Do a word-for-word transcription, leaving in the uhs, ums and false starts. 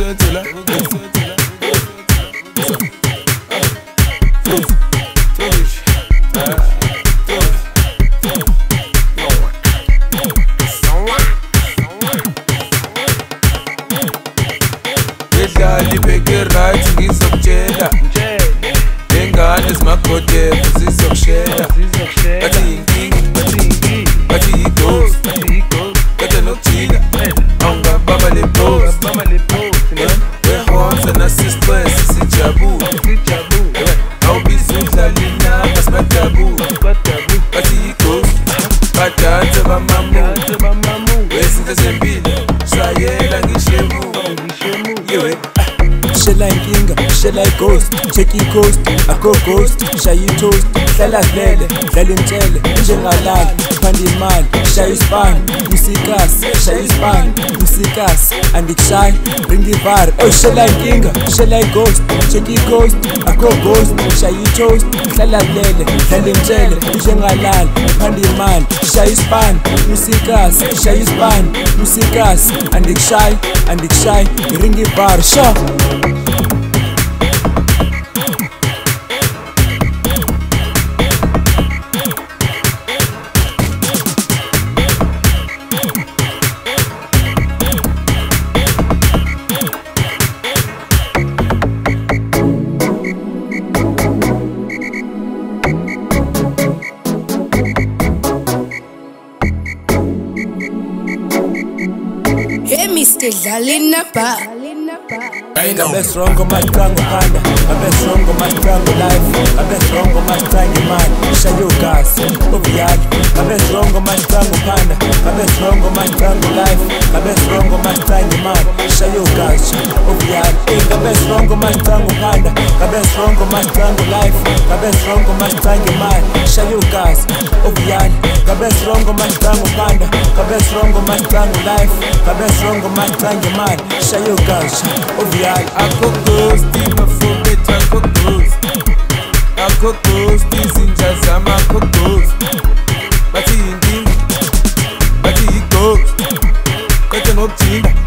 Sotola, Edlali beke right ngizokutshela Engane zimakhodevu zizokushela Bathi yinkinga, bathi yi-ghost Kade nokuthina, awungababa le-post Wehonza nasi-stress sijabule Awubiza udlali naba sibadabule Bathi yi-ghost, badanse bamamu Wezinto zempilo, shayela ngishemu Shela inkinga, shela i-ghost, check i-coast, akho ghost, shaya i-toast, hlala vele, dlala imtshele, njengalali, phanda imali, shaya ispani, musikasi, shaya ispani, musikasi, andikushayi, bring ivari, oh shela inkinga, shela i-ghost, check i-coast, akho ghost, shaya i-toast, hlala vele, dlala imtshele, njengalali, phanda imali, shaya ispani, musikasi, shaya ispani, musikasi, andikushayi, andikushayi, bring ivari, sha. Hey Mister Dlalina Ba. The best wrong on my strangle panda, the best wrong on my strangle life, the best wrong on my strangle man, shayo gas, obiad, the best wrong on my strangle panda, the best wrong on my strangle life, the best wrong on my strangle man, shayo gas, obiad, the best wrong on my strangle panda, the best wrong on my strangle life, the best wrong on my strangle man, shayo gas, obiad, the best wrong on my strangle panda, the best wrong on my strangle life, the best wrong on my strangle man, shayo gas, obiad. Akho ghost, mafobet akho ghost Akho ghost, izinja zami akho ghost Bathi yinkinga, bathi yi-ghost Kade ngokuthina